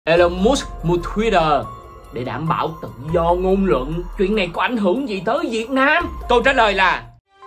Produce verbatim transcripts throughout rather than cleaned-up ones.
Elon Musk mua Twitter để đảm bảo tự do ngôn luận. Chuyện này có ảnh hưởng gì tới Việt Nam? Câu trả lời là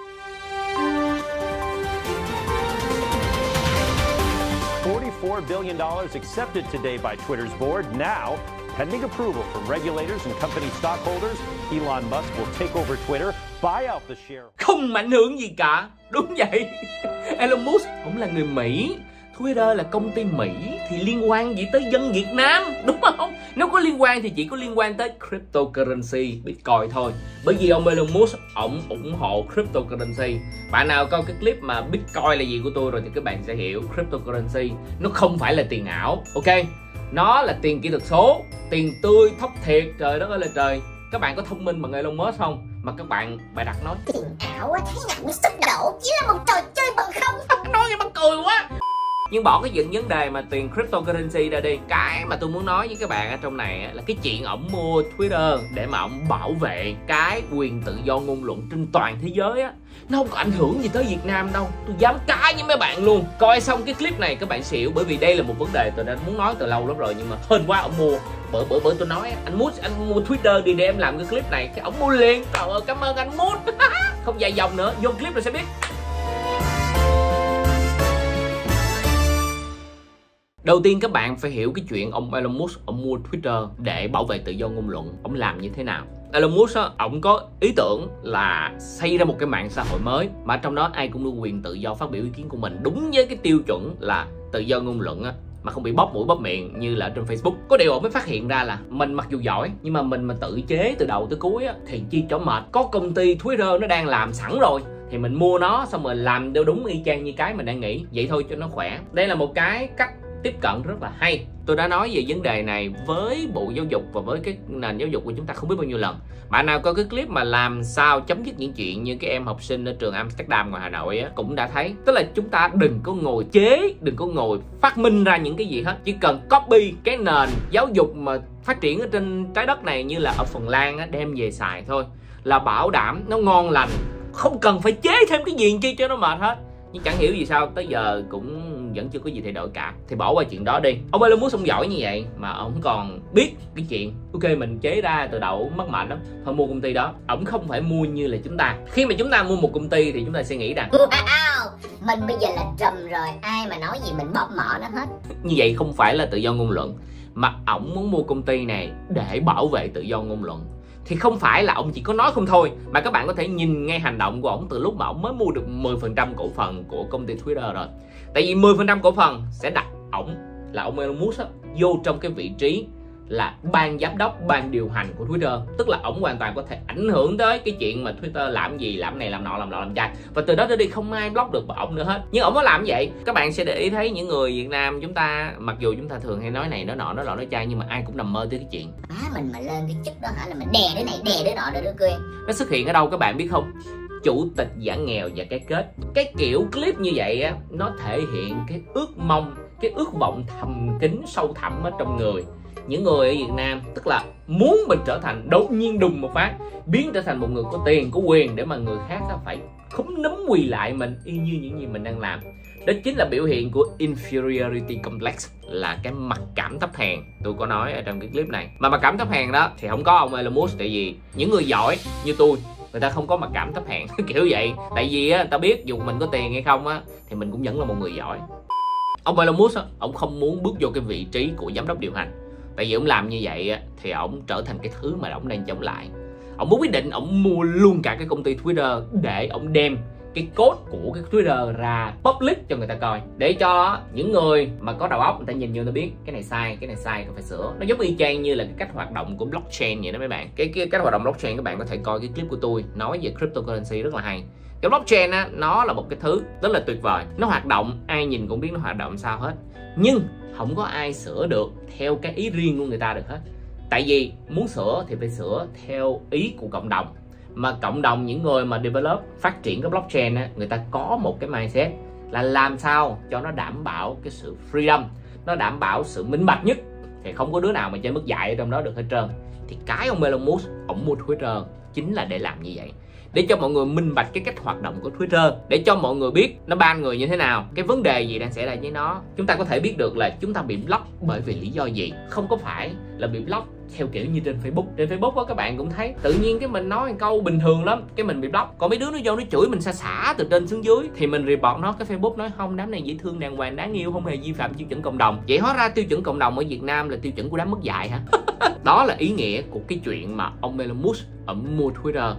forty-four billion dollars accepted today by Twitter's board. Now, pending approval from regulators and company stockholders, Elon Musk will take over Twitter, buy out the share. Không ảnh hưởng gì cả. Đúng vậy. Elon Musk cũng là người Mỹ. Twitter là công ty Mỹ thì liên quan gì tới dân Việt Nam, đúng không? Nếu có liên quan thì chỉ có liên quan tới cryptocurrency, Bitcoin thôi. Bởi vì ông Elon Musk, ông ủng hộ cryptocurrency. Bạn nào coi cái clip mà Bitcoin là gì của tôi rồi thì các bạn sẽ hiểu cryptocurrency nó không phải là tiền ảo, ok? Nó là tiền kỹ thuật số, tiền tươi, thóc thiệt, trời đất ơi là trời. Các bạn có thông minh bằng Elon Musk không? Mà các bạn bày đặt nói tiền ảo á, thấy ngậm sức đổ, chỉ là một trò chơi bằng không. Nói nghe mắc cười quá. Nhưng bỏ cái những vấn đề mà tiền cryptocurrency ra đi, cái mà tôi muốn nói với các bạn ở trong này là cái chuyện ổng mua Twitter để mà ổng bảo vệ cái quyền tự do ngôn luận trên toàn thế giới á, nó không có ảnh hưởng gì tới Việt Nam đâu. Tôi dám cãi với mấy bạn luôn. Coi xong cái clip này các bạn xỉu, bởi vì đây là một vấn đề tôi đã muốn nói từ lâu lắm rồi, nhưng mà hên quá ổng mua. Bởi bởi bởi tôi nói anh muốn anh mua Twitter đi để em làm cái clip này, cái ổng mua liền. Trời ơi, cảm ơn anh Musk. Không dài dòng nữa, vô clip rồi sẽ biết. Đầu tiên các bạn phải hiểu cái chuyện ông Elon Musk ông mua Twitter để bảo vệ tự do ngôn luận, ông làm như thế nào. Elon Musk á, ông có ý tưởng là xây ra một cái mạng xã hội mới mà trong đó ai cũng được quyền tự do phát biểu ý kiến của mình, đúng với cái tiêu chuẩn là tự do ngôn luận á, mà không bị bóp mũi bóp miệng như là ở trên Facebook. Có điều ông mới phát hiện ra là mình mặc dù giỏi nhưng mà mình mà tự chế từ đầu tới cuối á, thì chi cho mệt. Có công ty Twitter nó đang làm sẵn rồi thì mình mua nó xong rồi làm đều đúng y chang như cái mình đang nghĩ, vậy thôi cho nó khỏe. Đây là một cái cách tiếp cận rất là hay. Tôi đã nói về vấn đề này với Bộ Giáo dục và với cái nền giáo dục của chúng ta không biết bao nhiêu lần. Bạn nào coi cái clip mà làm sao chấm dứt những chuyện như cái em học sinh ở trường Amsterdam ngoài Hà Nội á, cũng đã thấy. Tức là chúng ta đừng có ngồi chế, đừng có ngồi phát minh ra những cái gì hết. Chỉ cần copy cái nền giáo dục mà phát triển ở trên trái đất này như là ở Phần Lan á, đem về xài thôi là bảo đảm nó ngon lành. Không cần phải chế thêm cái gì chi cho nó mệt hết. Nhưng chẳng hiểu gì sao tới giờ cũng vẫn chưa có gì thay đổi cả. Thì bỏ qua chuyện đó đi. Ông Elon Musk ông giỏi như vậy mà ông còn biết cái chuyện ok mình chế ra từ đầu mất mạnh lắm, thôi mua công ty đó. Ông không phải mua như là chúng ta. Khi mà chúng ta mua một công ty thì chúng ta sẽ nghĩ rằng wow, mình bây giờ là trùm rồi, ai mà nói gì mình bóp mỏ nó hết. Như vậy không phải là tự do ngôn luận, mà ổng muốn mua công ty này để bảo vệ tự do ngôn luận. Thì không phải là ông chỉ có nói không thôi, mà các bạn có thể nhìn ngay hành động của ổng từ lúc mà ổng mới mua được mười phần trăm cổ phần của công ty Twitter rồi. Tại vì mười phần trăm cổ phần sẽ đặt ổng là ông Elon Musk vô trong cái vị trí là ban giám đốc, ban điều hành của Twitter. Tức là ổng hoàn toàn có thể ảnh hưởng tới cái chuyện mà Twitter làm gì, làm này, làm nọ, làm nọ, làm chai. Và từ đó tới đi không ai block được ổng nữa hết. Nhưng ổng có làm vậy. Các bạn sẽ để ý thấy những người Việt Nam chúng ta, mặc dù chúng ta thường hay nói này, nói nọ, nói lọ, nói chai, nhưng mà ai cũng nằm mơ tới cái chuyện à, mình mà lên cái chức đó hả là mình đè đứa này, đè đứa nọ, đè đứa kia. nó xuất hiện ở đâu các bạn biết không? Chủ tịch giảm nghèo và cái kết. Cái kiểu clip như vậy á, nó thể hiện cái ước mong, cái ước vọng thầm kín sâu thẳm ở trong người những người ở Việt Nam. Tức là muốn mình trở thành đột nhiên đùng một phát biến trở thành một người có tiền, có quyền để mà người khác phải khúm núm quỳ lại mình y như những gì mình đang làm. Đó chính là biểu hiện của inferiority complex, là cái mặc cảm thấp hèn. Tôi có nói ở trong cái clip này. Mà mặc cảm thấp hèn đó thì không có ông Elon Musk. Tại vì những người giỏi như tôi, người ta không có mặc cảm thấp hèn kiểu vậy. Tại vì á, người ta biết dù mình có tiền hay không á thì mình cũng vẫn là một người giỏi. Ông Elon Musk á, ông không muốn bước vô cái vị trí của giám đốc điều hành. Tại vì ông làm như vậy á, thì ông trở thành cái thứ mà ông đang chống lại. Ông mới quyết định ông mua luôn cả cái công ty Twitter để ông đem cái code của cái Twitter ra public cho người ta coi, để cho những người mà có đầu óc người ta nhìn vô, người ta biết cái này sai, cái này sai, cần phải sửa. Nó giống y chang như là cái cách hoạt động của blockchain vậy đó mấy bạn. Cái, cái cách hoạt động blockchain các bạn có thể coi cái clip của tôi nói về cryptocurrency rất là hay. Cái blockchain á, nó là một cái thứ rất là tuyệt vời. Nó hoạt động, ai nhìn cũng biết nó hoạt động sao hết. Nhưng không có ai sửa được theo cái ý riêng của người ta được hết. Tại vì muốn sửa thì phải sửa theo ý của cộng đồng. Mà cộng đồng, những người mà develop, phát triển cái blockchain á, người ta có một cái mindset là làm sao cho nó đảm bảo cái sự freedom, nó đảm bảo sự minh bạch nhất. Thì không có đứa nào mà chơi mất dạy ở trong đó được hết trơn. Thì cái ông Elon Musk, ông mua Twitter chính là để làm như vậy. để cho mọi người minh bạch cái cách hoạt động của Twitter, để cho mọi người biết nó ban người như thế nào, cái vấn đề gì đang xảy ra với nó. Chúng ta có thể biết được là chúng ta bị block bởi vì lý do gì, không có phải là bị block theo kiểu như trên Facebook. Trên Facebook đó các bạn cũng thấy tự nhiên cái mình nói một câu bình thường lắm cái mình bị block, còn mấy đứa nó vô nó chửi mình xa xả từ trên xuống dưới thì mình report nó, cái Facebook nói không, đám này dễ thương đàng hoàng đáng yêu, không hề vi phạm tiêu chuẩn cộng đồng. Vậy hóa ra tiêu chuẩn cộng đồng ở Việt Nam là tiêu chuẩn của đám mất dạy hả? Đó là ý nghĩa của cái chuyện mà ông Elon Musk ổng mua Twitter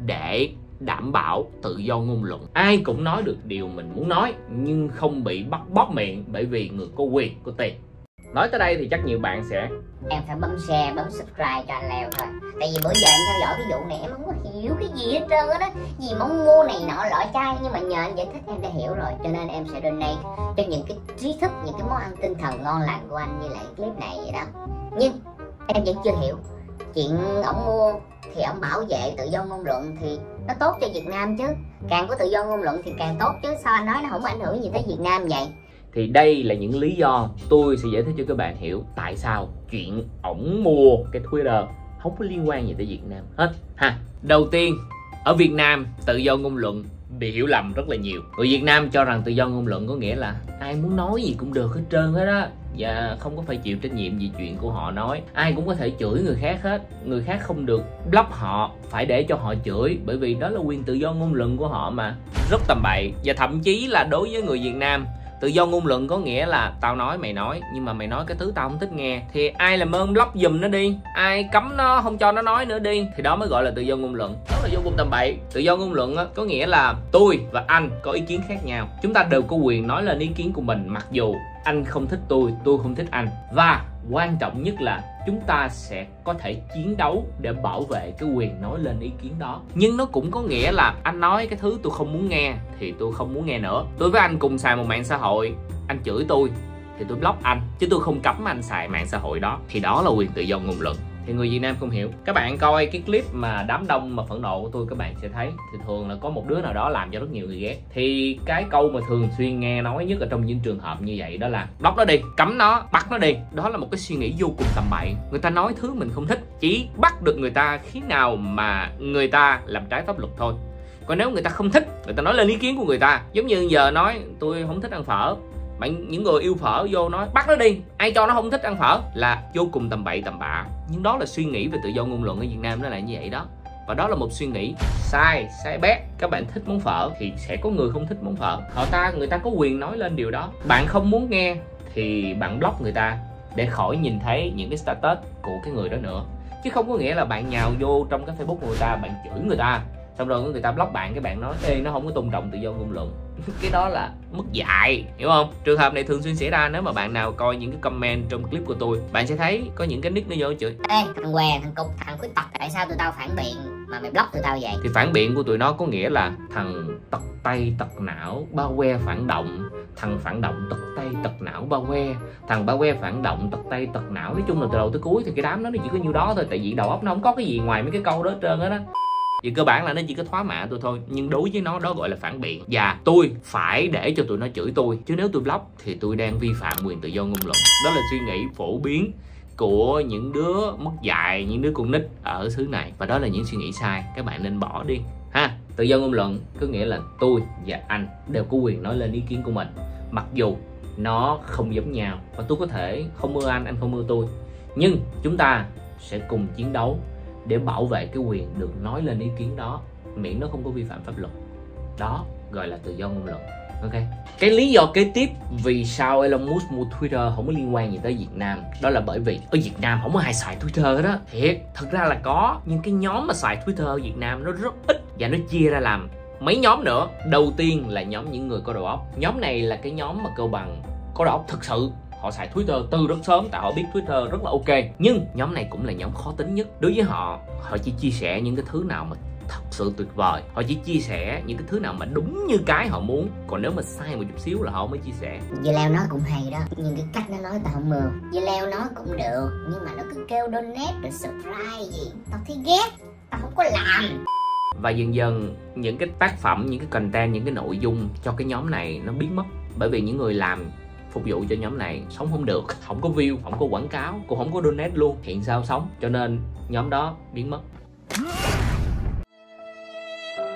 để đảm bảo tự do ngôn luận. Ai cũng nói được điều mình muốn nói nhưng không bị bắt bóp miệng bởi vì người có quyền có tiền. Nói tới đây thì chắc nhiều bạn sẽ em phải bấm share, bấm subscribe cho anh Leo thôi. Tại vì bữa giờ em theo dõi cái vụ này em không có hiểu cái gì hết trơn á đó. Gì mong mua này nọ lọ chai, nhưng mà nhờ anh giải thích em đã hiểu rồi. Cho nên em sẽ donate cho những cái trí thức, những cái món ăn tinh thần ngon lành của anh như lại clip này vậy đó. Nhưng em vẫn chưa hiểu chuyện ổng mua thì ổng bảo vệ tự do ngôn luận thì nó tốt cho Việt Nam chứ. Càng có tự do ngôn luận thì càng tốt chứ, sao anh nói nó không ảnh hưởng gì tới Việt Nam vậy? Thì đây là những lý do tôi sẽ giải thích cho các bạn hiểu tại sao chuyện ổng mua cái Twitter không có liên quan gì tới Việt Nam hết ha. Đầu tiên, ở Việt Nam tự do ngôn luận bị hiểu lầm rất là nhiều. Người Việt Nam cho rằng tự do ngôn luận có nghĩa là ai muốn nói gì cũng được hết trơn hết á, và không có phải chịu trách nhiệm vì chuyện của họ nói. Ai cũng có thể chửi người khác hết, người khác không được block họ, phải để cho họ chửi bởi vì đó là quyền tự do ngôn luận của họ mà. Rất tầm bậy. Và thậm chí là đối với người Việt Nam, tự do ngôn luận có nghĩa là tao nói mày nói, nhưng mà mày nói cái thứ tao không thích nghe thì ai làm ơn block giùm nó đi, ai cấm nó không cho nó nói nữa đi, thì đó mới gọi là tự do ngôn luận. Đó là vô cùng tầm bậy. Tự do ngôn luận á, có nghĩa là tôi và anh có ý kiến khác nhau, chúng ta đều có quyền nói lên ý kiến của mình, mặc dù anh không thích tôi, tôi không thích anh. Và quan trọng nhất là chúng ta sẽ có thể chiến đấu để bảo vệ cái quyền nói lên ý kiến đó. Nhưng nó cũng có nghĩa là anh nói cái thứ tôi không muốn nghe thì tôi không muốn nghe nữa. Tôi với anh cùng xài một mạng xã hội, anh chửi tôi thì tôi block anh, chứ tôi không cấm anh xài mạng xã hội đó. Thì đó là quyền tự do ngôn luận. Thì người Việt Nam không hiểu. Các bạn coi cái clip mà đám đông mà phẫn nộ của tôi, các bạn sẽ thấy thì thường là có một đứa nào đó làm cho rất nhiều người ghét. Thì cái câu mà thường xuyên nghe nói nhất ở trong những trường hợp như vậy đó là block nó đi, cấm nó, bắt nó đi. Đó là một cái suy nghĩ vô cùng tầm bậy. Người ta nói thứ mình không thích, chỉ bắt được người ta khi nào mà người ta làm trái pháp luật thôi. Còn nếu người ta không thích, người ta nói lên ý kiến của người ta. Giống như giờ nói tôi không thích ăn phở, bạn những người yêu phở vô nói bắt nó đi, ai cho nó không thích ăn phở, là vô cùng tầm bậy tầm bạ. Nhưng đó là suy nghĩ về tự do ngôn luận ở Việt Nam, nó là như vậy đó. Và đó là một suy nghĩ sai, sai bét. Các bạn thích món phở thì sẽ có người không thích món phở, họ ta người ta có quyền nói lên điều đó. Bạn không muốn nghe thì bạn block người ta để khỏi nhìn thấy những cái status của cái người đó nữa, chứ không có nghĩa là bạn nhào vô trong cái Facebook của người ta, bạn chửi người ta, xong rồi người ta block bạn, cái bạn nói ê nó không có tôn trọng tự do ngôn luận. Cái đó là mất dạy, hiểu không? Trường hợp này thường xuyên xảy ra. Nếu mà bạn nào coi những cái comment trong clip của tôi, bạn sẽ thấy có những cái nick nó vô chửi ê thằng què, thằng cục, thằng khuyết tật, tại sao tụi tao phản biện mà mày block tụi tao vậy? Thì phản biện của tụi nó có nghĩa là thằng tật tay tật não bao que phản động, thằng phản động tật tay tật não bao que, thằng bao que phản động tật tay tật não. Nói chung là từ đầu tới cuối thì cái đám đó nó chỉ có nhiêu đó thôi, tại vì đầu óc nó không có cái gì ngoài mấy cái câu đó hết trơn á đó. Vì cơ bản là nó chỉ có thoá mạ tôi thôi, nhưng đối với nó đó gọi là phản biện. Và tôi phải để cho tụi nó chửi tôi, chứ nếu tôi block thì tôi đang vi phạm quyền tự do ngôn luận. Đó là suy nghĩ phổ biến của những đứa mất dạy, những đứa con nít ở xứ này. Và đó là những suy nghĩ sai, các bạn nên bỏ đi ha. Tự do ngôn luận có nghĩa là tôi và anh đều có quyền nói lên ý kiến của mình, mặc dù nó không giống nhau. Và tôi có thể không ưa anh, anh không ưa tôi, nhưng chúng ta sẽ cùng chiến đấu để bảo vệ cái quyền được nói lên ý kiến đó, miễn nó không có vi phạm pháp luật. Đó gọi là tự do ngôn luận. Ok. Cái lý do kế tiếp vì sao Elon Musk mua Twitter không có liên quan gì tới Việt Nam, đó là bởi vì ở Việt Nam không có ai xài Twitter đó. Thiệt, thật ra là có, nhưng cái nhóm mà xài Twitter ở Việt Nam nó rất ít, và nó chia ra làm mấy nhóm nữa. Đầu tiên là nhóm những người có đầu óc. Nhóm này là cái nhóm mà cơ bằng có đầu óc thực sự. Họ xài Twitter từ rất sớm tại họ biết Twitter rất là ok. Nhưng nhóm này cũng là nhóm khó tính nhất. Đối với họ, họ chỉ chia sẻ những cái thứ nào mà thật sự tuyệt vời. Họ chỉ chia sẻ những cái thứ nào mà đúng như cái họ muốn. Còn nếu mà sai một chút xíu là họ mới chia sẻ. Dì Leo nói cũng hay đó, nhưng cái cách nó nói tao không mơ. Dì Leo nói cũng được, nhưng mà nó cứ kêu donate rồi subscribe gì, tao thấy ghét, tao không có làm. Và dần dần những cái tác phẩm, những cái content, những cái nội dung cho cái nhóm này nó biến mất. Bởi vì những người làm phục vụ cho nhóm này sống không được, không có view, không có quảng cáo, cũng không có donate luôn, hiện sao sống. Cho nên nhóm đó biến mất.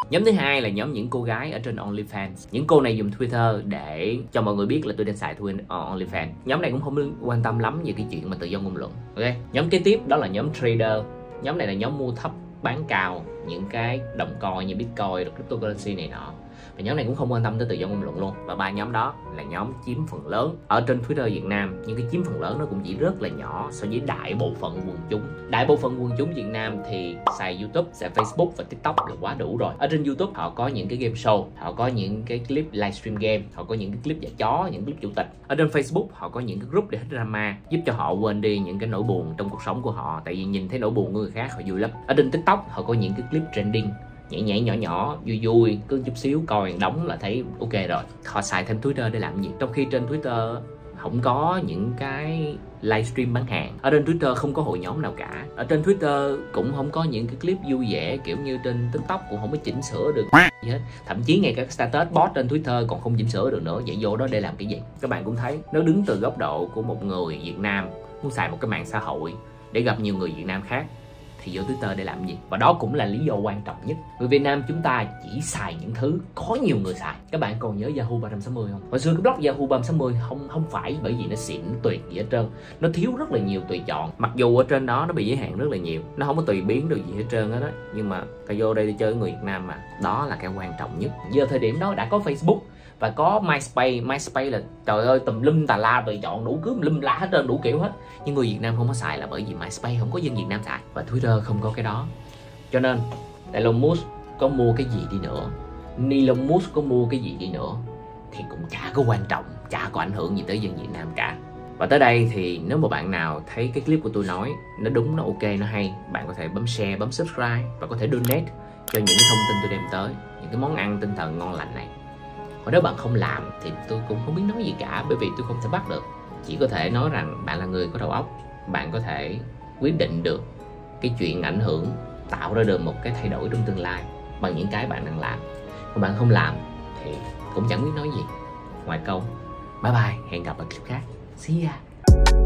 Nhóm thứ hai là nhóm những cô gái ở trên OnlyFans. Những cô này dùng Twitter để cho mọi người biết là tôi đang xài Twitter OnlyFans. Nhóm này cũng không quan tâm lắm về cái chuyện mà tự do ngôn luận. Ok. Nhóm kế tiếp đó là nhóm trader. Nhóm này là nhóm mua thấp bán cao những cái đồng coin như Bitcoin, rồi cryptocurrency này nọ. Và nhóm này cũng không quan tâm tới tự do ngôn luận luôn. Và ba nhóm đó là nhóm chiếm phần lớn ở trên Twitter Việt Nam. Nhưng cái chiếm phần lớn nó cũng chỉ rất là nhỏ so với đại bộ phận quần chúng. Đại bộ phận quần chúng Việt Nam thì xài YouTube, xài Facebook và TikTok là quá đủ rồi. Ở trên YouTube họ có những cái game show, họ có những cái clip livestream game, họ có những cái clip dạy chó, những clip chủ tịch. Ở trên Facebook họ có những cái group để hết drama, giúp cho họ quên đi những cái nỗi buồn trong cuộc sống của họ. Tại vì nhìn thấy nỗi buồn của người khác họ vui lắm. Ở trên TikTok họ có những cái clip trending, nhảy nhảy nhỏ nhỏ vui vui, cứ chút xíu coi đóng là thấy ok rồi. Họ xài thêm Twitter để làm gì, trong khi trên Twitter không có những cái livestream bán hàng. Ở trên Twitter không có hội nhóm nào cả. Ở trên Twitter cũng không có những cái clip vui vẻ kiểu như trên TikTok, cũng không có chỉnh sửa được gì hết. Thậm chí ngay cả status bot trên Twitter còn không chỉnh sửa được nữa. Vậy vô đó để làm cái gì? Các bạn cũng thấy, nếu đứng từ góc độ của một người Việt Nam muốn xài một cái mạng xã hội để gặp nhiều người Việt Nam khác thì vô Twitter để làm gì? Và đó cũng là lý do quan trọng nhất. Người Việt Nam chúng ta chỉ xài những thứ có nhiều người xài. Các bạn còn nhớ Yahoo ba sáu không? Hồi xưa cái blog Yahoo ba sáu không không không phải bởi vì nó xịn tuyệt gì hết trơn. Nó thiếu rất là nhiều tùy chọn. Mặc dù ở trên đó nó bị giới hạn rất là nhiều, nó không có tùy biến được gì hết trơn hết đó. Nhưng mà cái vô đây đi chơi với người Việt Nam mà, đó là cái quan trọng nhất. Giờ thời điểm đó đã có Facebook và có MySpace. MySpace là trời ơi tùm lum tà la tùy chọn đủ cứ lum la hết trơn, đủ kiểu hết. Nhưng người Việt Nam không có xài là bởi vì MySpace không có dân Việt Nam xài và Twitter không có cái đó. Cho nên Elon Musk có mua cái gì đi nữa, Elon Musk có mua cái gì đi nữa thì cũng chả có quan trọng, chả có ảnh hưởng gì tới dân Việt Nam cả. Và tới đây thì nếu mà bạn nào thấy cái clip của tôi nói nó đúng, nó ok, nó hay, bạn có thể bấm share, bấm subscribe và có thể donate cho những cái thông tin tôi đem tới, những cái món ăn tinh thần ngon lành này. Còn nếu bạn không làm thì tôi cũng không biết nói gì cả, bởi vì tôi không thể bắt được. Chỉ có thể nói rằng bạn là người có đầu óc, bạn có thể quyết định được cái chuyện ảnh hưởng, tạo ra được một cái thay đổi trong tương lai bằng những cái bạn đang làm. Còn bạn không làm thì cũng chẳng biết nói gì ngoài câu bye bye, hẹn gặp ở clip khác. See ya.